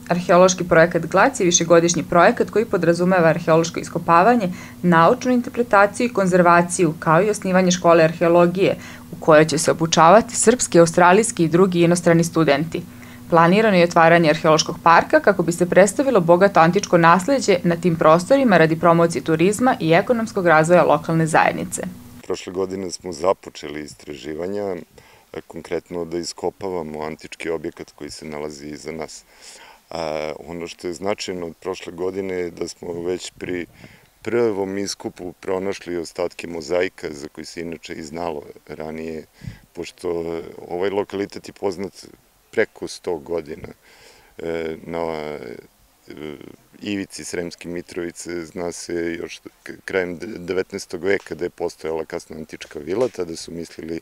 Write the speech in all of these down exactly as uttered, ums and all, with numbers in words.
Arheološki projekat Glac je višegodišnji projekat koji podrazumeva arheološko iskopavanje, naučnu interpretaciju i konzervaciju, kao i osnivanje škole arheologije, u kojoj će se obučavati srpski, australijski i drugi inostrani studenti. Planirano je otvaranje arheološkog parka kako bi se predstavilo bogato antičko nasleđe na tim prostorima radi promocije turizma i ekonomskog razvoja lokalne zajednice. Prošle godine smo započeli istraživanja, konkretno da iskopavamo antički objekat koji se nalazi iza nas. Ono što je značajno od prošle godine je da smo već pri prvom iskupu pronašli ostatke mozaika za koji se inače i znalo ranije, pošto ovaj lokalitet je poznat preko sto godina. Na ivici Sremske Mitrovice zna se još krajem devetnaestog veka da je postojala kasna antička vila, tada su mislili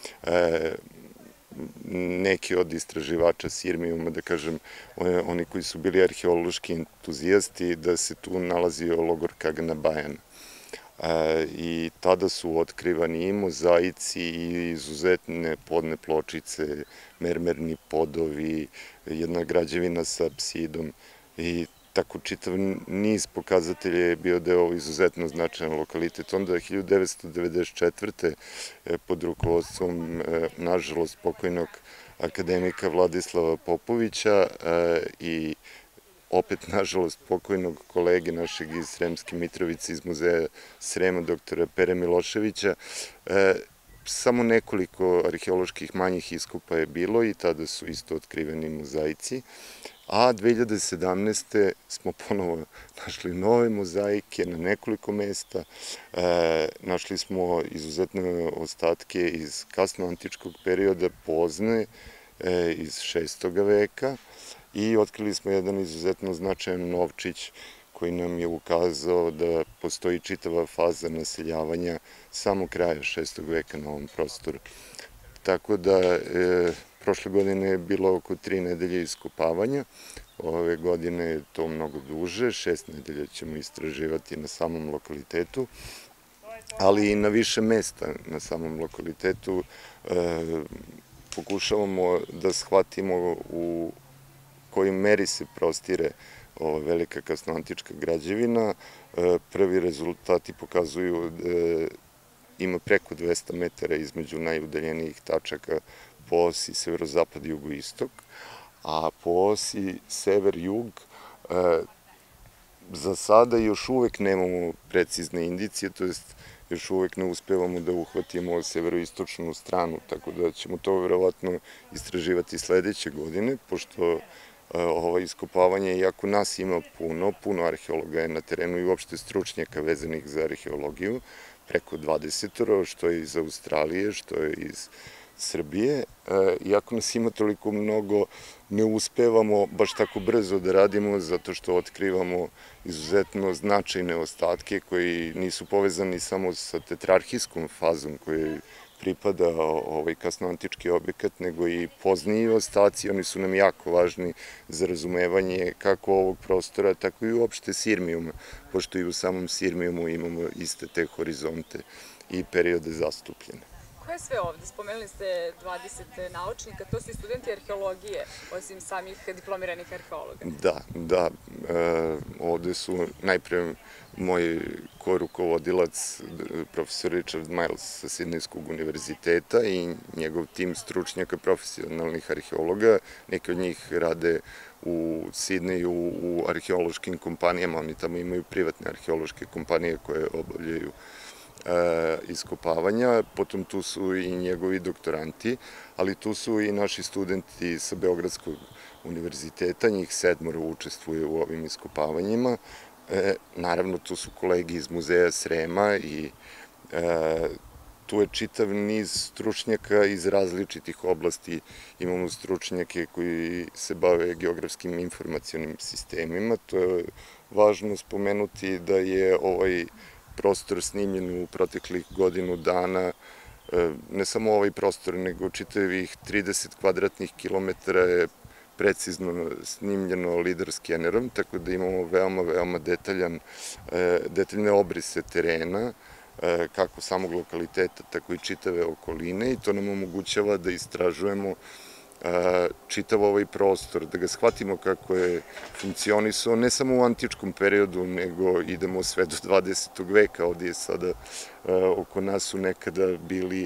neki od istraživača Sirmijuma, da kažem, oni koji su bili arheološki entuzijasti, da se tu nalazio logor Kagana Bajana. I tada su otkrivani i mozaici i izuzetne podne pločice, mermerni podovi, jedna građevina sa apsidom i tako čitav niz pokazatelja je bio deo izuzetno značajan lokalitet. Onda hiljadu devetsto devedeset četvrte pod rukovodstvom, nažalost, pokojnog akademika Vladislava Popovića i opet, nažalost, pokojnog kolege našeg iz Sremske Mitrovice, iz muzeja Srema, doktora Pere Miloševića, samo nekoliko arheoloških manjih iskopa je bilo i tada su isto otkriveni mozaici. A dve hiljade sedamnaeste. smo ponovo našli nove mozaike na nekoliko mesta. Našli smo izuzetne ostatke iz kasnoantičkog perioda, pozne, iz šestoga veka i otkrili smo jedan izuzetno značajan novčić koji nam je ukazao da postoji čitava faza naseljavanja samo kraja šestog veka na ovom prostoru. Tako da prošle godine je bilo oko tri nedelje iskopavanja, ove godine je to mnogo duže, šest nedelja ćemo istraživati na samom lokalitetu, ali i na više mesta na samom lokalitetu. Pokušavamo da shvatimo u kojoj meri se prostire ova velika kasnoantička građevina. Prvi rezultati pokazuju da ima preko dvesta metara između najudaljenijih tačaka po osi severozapad, jugoistok, a po osi sever-jug za sada još uvek nemamo precizne indicije, to jest još uvek ne uspevamo da uhvatimo severoistočnu stranu, tako da ćemo to verovatno istraživati sledeće godine, pošto ovo iskopavanje, iako nas ima puno, puno arheologa je na terenu i uopšte stručnjaka vezanih za arheologiju, preko dvadesetoro, što je iz Australije, što je iz Srbije. Iako nas ima toliko mnogo, ne uspevamo baš tako brzo da radimo, zato što otkrivamo izuzetno značajne ostatke koji nisu povezani samo sa tetrarhijskom fazom kojoj pripada ovaj kasnoantički objekat, nego i pozniji ostaci. Oni su nam jako važni za razumevanje kako ovog prostora, tako i uopšte Sirmijuma, pošto i u samom Sirmijumu imamo iste te horizonte i periode zastupljene. Ko je sve ovde? Spomenuli ste dvadeset naučnika, to su i studenti arheologije, osim samih diplomiranih arheologa. Da, da. Ovde su najpre moj korukovodilac, profesor Richard Miles sa Sidnejskog univerziteta i njegov tim stručnjaka profesionalnih arheologa. Neki od njih rade u Sidneju u arheološkim kompanijama, oni tamo imaju privatne arheološke kompanije koje obavljaju iskopavanja, potom tu su i njegovi doktoranti, ali tu su i naši studenti sa Beogradskog univerziteta, njih sedmoro učestvuje u ovim iskopavanjima. Naravno, tu su kolegi iz muzeja Srema i tu je čitav niz stručnjaka iz različitih oblasti. Imamo stručnjake koji se bave geografskim informacionim sistemima. To je važno spomenuti da je ovaj prostor snimljen u proteklih godinu dana, ne samo ovaj prostor, nego čitavih trideset kvadratnih kilometara je precizno snimljeno lidar skenerom, tako da imamo veoma, veoma detaljan, detaljne obrise terena, kako samog lokaliteta, tako i čitave okoline, i to nam omogućava da istražujemo čitav ovaj prostor, da ga shvatimo kako je funkcionisao, ne samo u antičkom periodu, nego idemo sve do dvadesetog veka, ovdje je sada oko nas su nekada bili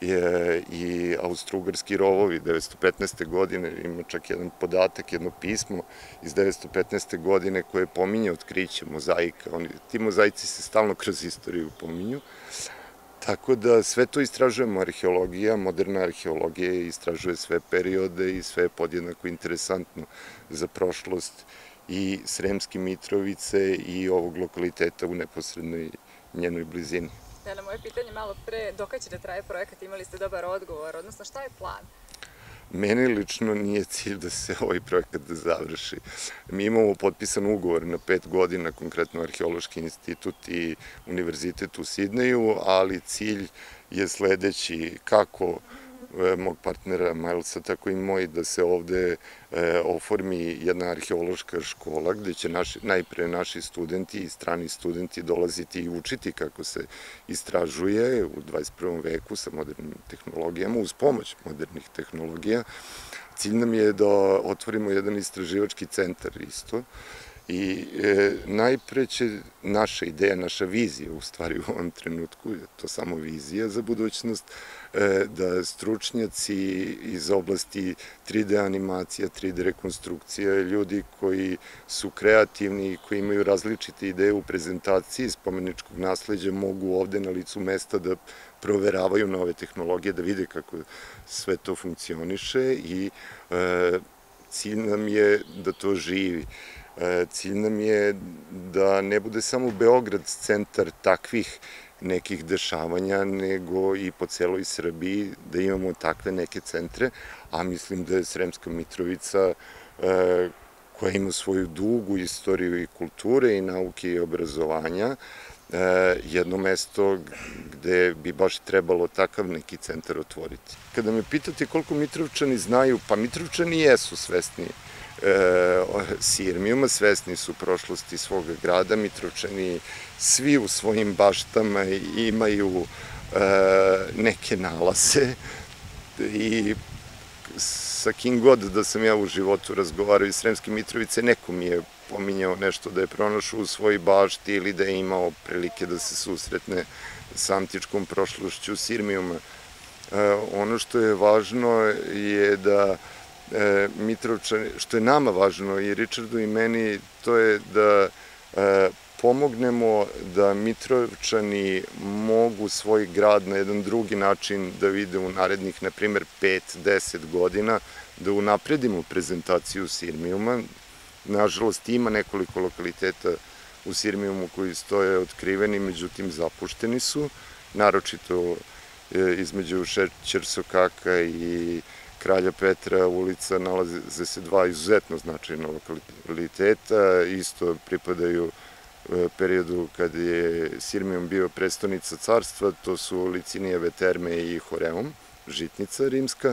i austro-ugarski rovovi. devetsto petnaeste. godine ima čak jedan podatak, jedno pismo iz devetsto petnaeste. godine koje pominje otkriće mozaika. Ti mozaici se stalno kroz istoriju pominju. Tako da sve to istražujemo, arheologija, moderna arheologija istražuje sve periode i sve je podjednako interesantno za prošlost i Sremske Mitrovice i ovog lokaliteta u neposrednoj njenoj blizini. Na moje pitanje malo pre, dokad će da traje projekat, imali ste dobar odgovor, odnosno šta je plan? Meni lično nije cilj da se ovaj projekat završi. Mi imamo potpisan ugovor na pet godina, konkretno Arheološki institut i Univerzitet u Sidneju, ali cilj je sledeći, kako mog partnera Milesa, tako i moj, da se ovde oformi jedna arheološka škola gde će najpre naši studenti i strani studenti dolaziti i učiti kako se istražuje u dvadeset prvom veku sa modernim tehnologijama, uz pomoć modernih tehnologija. Cilj nam je da otvorimo jedan istraživački centar isto i najpre će naša ideja, naša vizija u stvari u ovom trenutku, je to samo vizija za budućnost, da stručnjaci iz oblasti tri de animacija, tri de rekonstrukcija, ljudi koji su kreativni i koji imaju različite ideje u prezentaciji spomeničkog nasleđa mogu ovde na licu mesta da proveravaju nove tehnologije, da vide kako sve to funkcioniše i cilj nam je da to živi. Cilj nam je da ne bude samo Beograd centar takvih nekih dešavanja, nego i po celoj Srbiji da imamo takve neke centre, a mislim da je Sremska Mitrovica, koja ima svoju dugu istoriju i kulture i nauke i obrazovanja, jedno mesto gde bi baš trebalo takav neki centar otvoriti. Kada me pitate koliko Mitrovčani znaju, pa Mitrovčani jesu svesni Sirmijuma, svesni su prošlosti svoga grada. Mitrovčani svi u svojim baštama imaju neke nalaze i sa kim god da sam ja u životu razgovarao iz Sremske Mitrovice, neko mi je pominjao nešto da je pronašao u svojoj bašti ili da je imao prilike da se susretne sa antičkom prošlošću Sirmijuma. Ono što je važno je da Mitrovčani, što je nama važno i Richardu i meni, to je da pomognemo da Mitrovčani mogu svoj grad na jedan drugi način da vide u narednih, na primer, pet do deset godina, da unapredimo prezentaciju Sirmijuma. Nažalost, ima nekoliko lokaliteta u Sirmijumu koji stoje otkriveni, međutim zapušteni su, naročito između Šećersokaka i Kralja Petra ulica nalaze se dva izuzetno značajna lokaliteta, isto pripadaju periodu kad je Sirmijum bio prestonica carstva, to su Licinijeve terme i Horeum, žitnica rimska,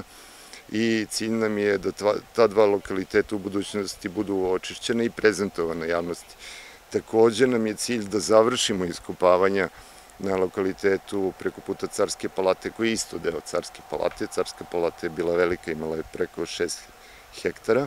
i cilj nam je da ta dva lokaliteta u budućnosti budu očišćene i prezentovane javnosti. Takođe nam je cilj da završimo iskopavanja na lokalitetu preko puta Carske palate, koji je isto deo Carske palate. Carska palata je bila velika, imala je preko šest hektara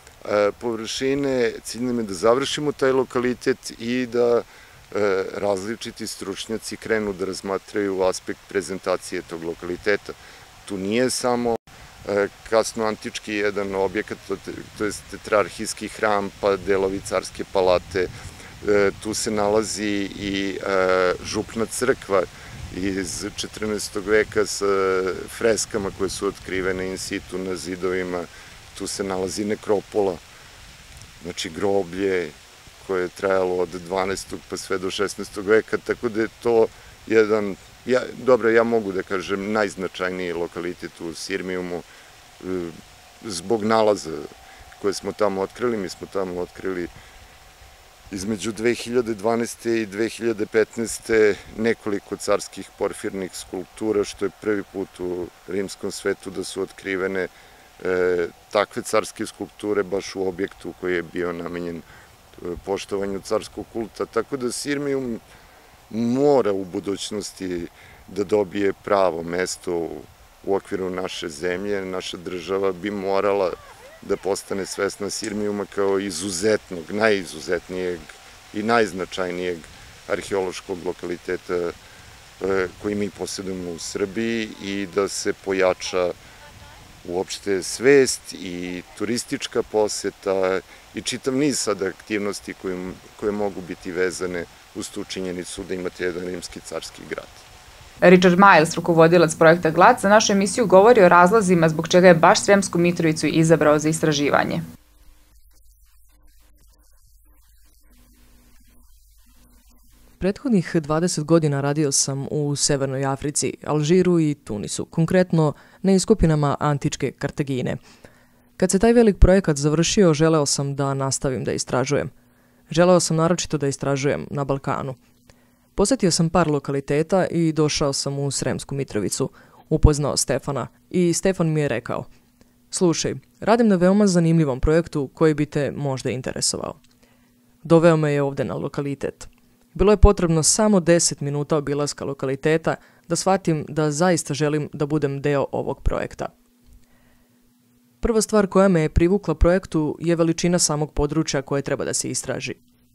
površine. Cilj nam je da završimo taj lokalitet i da različiti stručnjaci krenu da razmatraju aspekt prezentacije tog lokaliteta. Tu nije samo kasnoantički jedan objekat, to je tetrarhijski hram, pa delovi Carske palate. Tu se nalazi i župna crkva iz četrnaestog veka sa freskama koje su otkrivene in situ na zidovima. Tu se nalazi nekropola, znači groblje koje je trajalo od dvanaestog pa sve do šesnaestog veka, tako da je to jedan, dobro, ja mogu da kažem, najznačajniji lokalitet u Sirmijumu zbog nalaza koje smo tamo otkrili. Mi smo tamo otkrili između dve hiljade dvanaeste i dve hiljade petnaeste nekoliko carskih porfirnih skulptura, što je prvi put u rimskom svetu da su otkrivene takve carske skulpture baš u objektu koji je bio namenjen poštovanju carskog kulta. Tako da Sirmijum mora u budućnosti da dobije pravo mesto u okviru naše zemlje, naša država bi morala da postane svesna Sirmijuma kao izuzetnog, najizuzetnijeg i najznačajnijeg arheološkog lokaliteta koji mi posjedujemo u Srbiji i da se pojača uopšte svest i turistička poseta i čitav niz sada aktivnosti koje mogu biti vezane uz tu činjenicu da imate jedan rimski carski grad. Richard Miles, rukovodilac projekta GLAD, za našu emisiju govori o razlozima zbog čega je baš Sremsku Mitrovicu izabrao za istraživanje. Prethodnih dvadeset godina radio sam u Severnoj Africi, Alžiru i Tunisu, konkretno na iskopinama antičke Kartagine. Kad se taj velik projekat završio, želeo sam da nastavim da istražujem. Želeo sam naročito da istražujem na Balkanu. Posetio sam par lokaliteta i došao sam u Sremsku Mitrovicu, upoznao Stefana i Stefan mi je rekao: slušaj, radim na veoma zanimljivom projektu koji bi te možda interesovao. Doveo me je ovde na lokalitet. Bilo je potrebno samo deset minuta obilaska lokaliteta da shvatim da zaista želim da budem deo ovog projekta. Prva stvar koja me je privukla projektu je veličina samog područja koje treba da se istraži.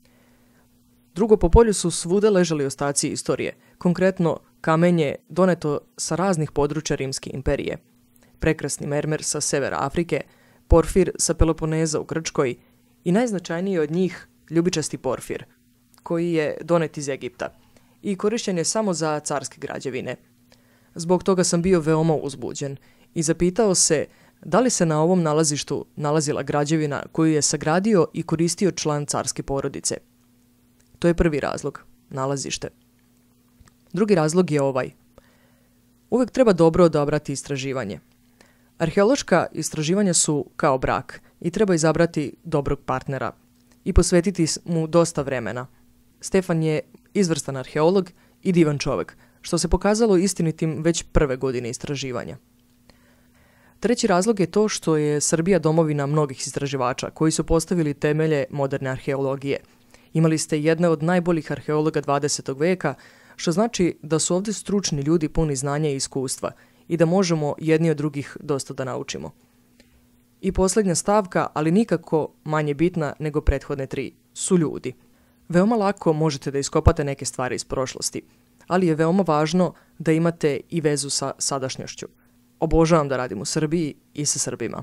Drugo, po polju su svuda ležali ostaci istorije, konkretno kamenje doneto sa raznih područja Rimske imperije. Prekrasni mermer sa severa Afrike, porfir sa Peloponeza u Grčkoj i najznačajniji od njih ljubičasti porfir, koji je donet iz Egipta i korišćen je samo za carske građevine. Zbog toga sam bio veoma uzbuđen i zapitao se da li se na ovom nalazištu nalazila građevina koju je sagradio i koristio član carske porodice. To je prvi razlog, nalazište. Drugi razlog je ovaj. Uvek treba dobro odabrati istraživanje. Arheološka istraživanja su kao brak i treba izabrati dobrog partnera i posvetiti mu dosta vremena. Stefan je izvrstan arheolog i divan čovek, što se pokazalo istinitim već prve godine istraživanja. Treći razlog je to što je Srbija domovina mnogih istraživača koji su postavili temelje moderne arheologije. Imali ste jedne od najboljih arheologa dvadesetog veka, što znači da su ovde stručni ljudi puni znanja i iskustva i da možemo jedni od drugih dosta da naučimo. I posljednja stavka, ali nikako manje bitna nego prethodne tri, su ljudi. Veoma lako možete da iskopate neke stvari iz prošlosti, ali je veoma važno da imate i vezu sa sadašnjošću. Obožavam da radim u Srbiji i sa Srbima.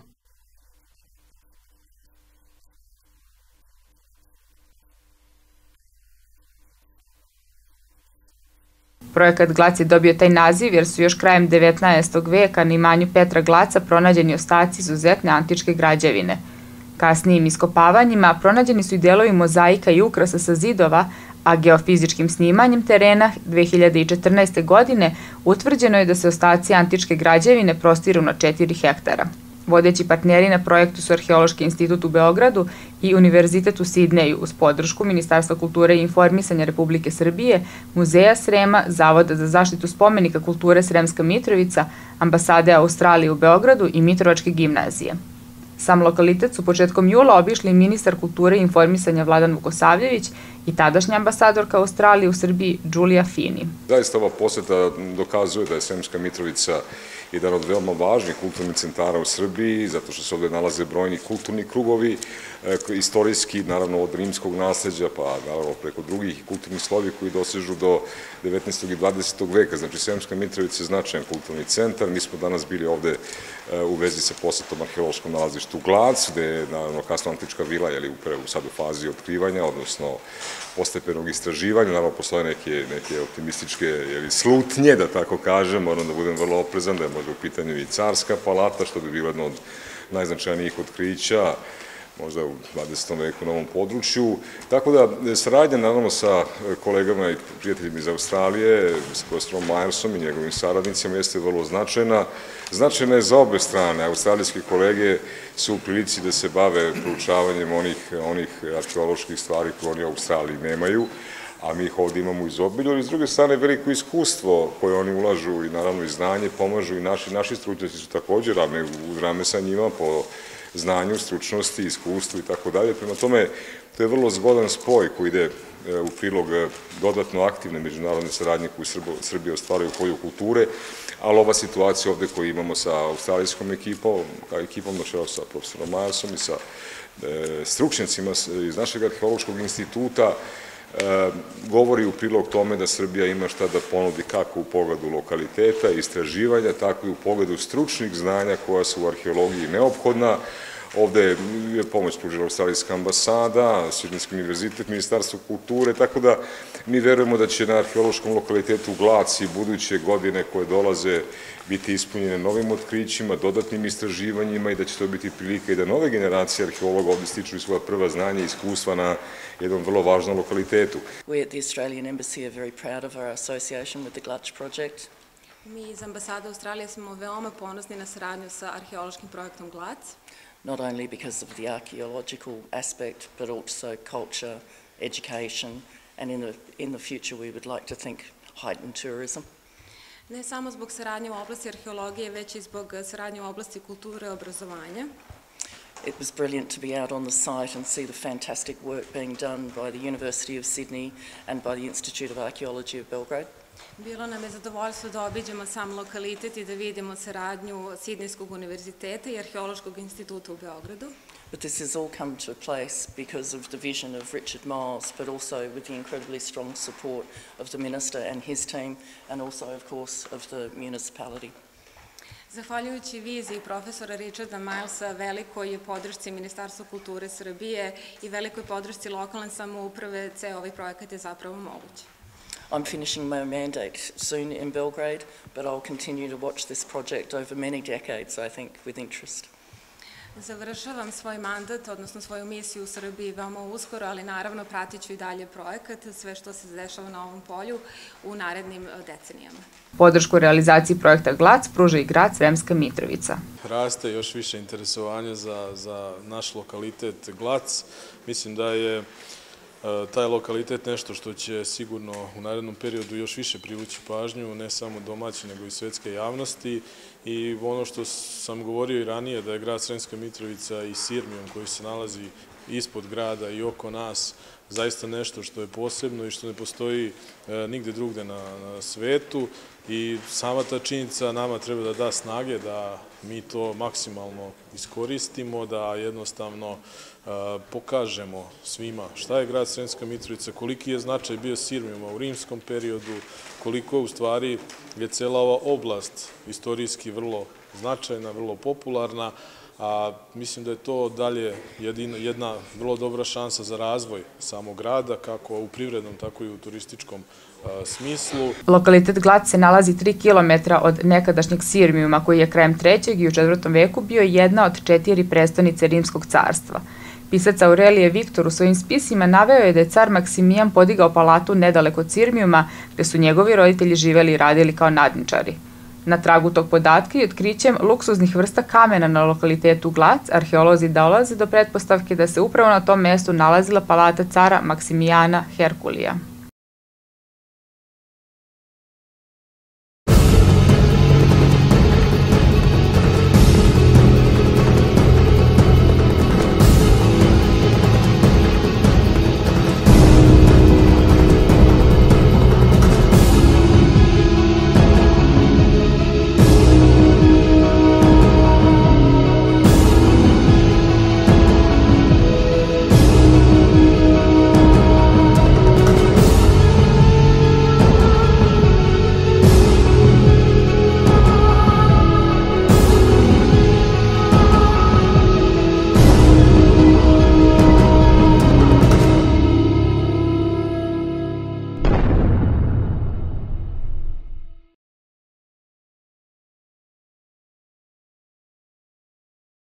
Projekat Glac je dobio taj naziv jer su još krajem devetnaestog veka na imanju Petra Glaca pronađeni ostaci izuzetne antičke građevine. Kasnijim iskopavanjima pronađeni su i delovi mozaika i ukrasa sa zidova, a geofizičkim snimanjem terena dve hiljade četrnaeste. godine utvrđeno je da se ostaci antičke građevine prostiru na četiri hektara. Vodeći partneri na projektu su Arheološki institut u Beogradu i Univerzitet u Sidneju uz podršku Ministarstva kulture i informisanja Republike Srbije, Muzeja Srema, Zavoda za zaštitu spomenika kulture Sremska Mitrovica, Ambasade Australije u Beogradu i Mitrovačke gimnazije. Sam lokalitet su početkom jula obišli ministar kulture i informisanja Vladan Vukosavljević i tadašnja ambasadorka Australije u Srbiji Đulija Fini. Zaista ova poseta dokazuje da je Sremska Mitrovica jedan od veoma važnih kulturnih centara u Srbiji, zato što se ovde nalaze brojni kulturni krugovi, istorijski, naravno od rimskog nasleđa, pa naravno preko drugih kulturnih slovi koji dosežu do devetnaestog i dvadesetog veka. Znači, Sremska Mitrovica je značajan kulturni centar. Mi smo danas bili ovde u vezi sa posetom arheološkom nalazištu Glac, gde je, naravno, kasno antička vila, je li upravo sad u fazi otkrivanja, odnosno postepenog istraživanja. Naravno, postoje neke, neke optimističke jeli, slutnje, da tako kažem, moram da budem vrlo oprezan, da je možda u pitanju i carska palata, što bi bilo jedno od najznačajnijih otkrića, možda u dvadesetom veku na ovom području. Tako da, saradnja naravno sa kolegama i prijateljima iz Australije, s profesorom Myersom i njegovim saradnicima, jeste vrlo značajna. Značajna je za obe strane. Australijski kolege su u prilici da se bave proučavanjem onih, onih arheoloških stvari koje oni u Australiji nemaju, a mi ih ovde imamo izobilju, ali s druge strane veliko iskustvo koje oni ulažu i naravno i znanje pomažu i naši, naši stručnjaci su također rame u rame sa njima po znanju, stručnosti, iskustvu i tako dalje. Prema tome, to je vrlo zgodan spoj koji ide u prilog dodatno aktivne međunarodne saradnje koju Srbija ostvaruje u polju kulture, ali ova situacija ovde koju imamo sa australijskom ekipom, ekipom na čelu sa profesorom Majasom i sa stručnjacima iz našeg arheološkog instituta, govori u prilog tome da Srbija ima šta da ponudi kako u pogledu lokaliteta, istraživanja, tako i u pogledu stručnih znanja koja su u arheologiji neophodna. Ovde je pomoć pružila Australijska ambasada, Sidnejski univerzitet, Ministarstvo kulture, tako da mi verujemo da će na arheološkom lokalitetu Glac i buduće godine koje dolaze biti ispunjene novim otkrićima, dodatnim istraživanjima i da će to biti prilika i da nove generacije arheologa ovde stiču svoja prva znanja i iskustva na jednom vrlo važnom lokalitetu. We at the Australian Embassy are very proud of our association with the Glac project. Mi iz ambasade Australije smo veoma ponosni na saradnju sa arheološkim projektom Glac. Not only because of the archaeological aspect, but also culture, education, and in the, in the future we would like to think heightened tourism. Ne samo zbog saradnje u oblasti arheologije, već i zbog saradnje u oblasti kulture i obrazovanja. It was brilliant to be out on the site and see the fantastic work being done by the University of Sydney and by the Institute of Archaeology of Belgrade. Bilo nam je zadovoljstvo da obiđemo sam lokalitet i da vidimo saradnju Sidnejskog univerziteta i Arheološkog instituta u Beogradu. But this has all come to place because of the vision of Richard Miles, but also with the incredibly strong support of the minister and his team, and also, of course, of the municipality. Zahvaljujući viziji profesora Richarda Milesa, velikoj podršci Ministarstva kulture Srbije i velikoj podršci lokalne samouprave, ceo ovaj projekat je zapravo moguć. I'm finishing my mandate soon in Belgrade, but I'll continue to watch this project over many decades, I think, with interest. Završavam svoj mandat, odnosno svoju misiju u Srbiji veoma uskoro, ali naravno pratit ću i dalje projekat, sve što se dešava na ovom polju u narednim decenijama. Podršku realizaciji projekta Glac pruža i grad Sremska Mitrovica. Raste još više interesovanja za, za naš lokalitet Glac. Mislim da je taj lokalitet nešto što će sigurno u narednom periodu još više privući pažnju, ne samo domaće, nego i svetske javnosti. I ono što sam govorio i ranije, da je grad Sremska Mitrovica i Sirmijum koji se nalazi ispod grada i oko nas, zaista nešto što je posebno i što ne postoji nigde drugde na svetu. I sama ta činjenica nama treba da da snage da mi to maksimalno iskoristimo, da jednostavno pokažemo svima šta je grad Sremska Mitrovica, koliki je značaj bio Sirmijuma u rimskom periodu, koliko u stvari je cela ova oblast istorijski vrlo značajna, vrlo popularna, a mislim da je to dalje jedna vrlo dobra šansa za razvoj samog grada, kako u privrednom, tako i u turističkom smislu. Lokalitet Glac se nalazi tri kilometra od nekadašnjeg Sirmijuma, koji je krajem trećeg i u četvrtom veku bio jedna od četiri prestonice Rimskog carstva. Pisac Aurelije Viktor u svojim spisima naveo je da je car Maksimijan podigao palatu nedaleko od Sirmijuma, gde su njegovi roditelji živeli i radili kao nadničari. Na tragu tog podatka i otkrićem luksuznih vrsta kamena na lokalitetu Glac, arheolozi dolaze do pretpostavke da se upravo na tom mestu nalazila palata cara Maksimijana Herkulija.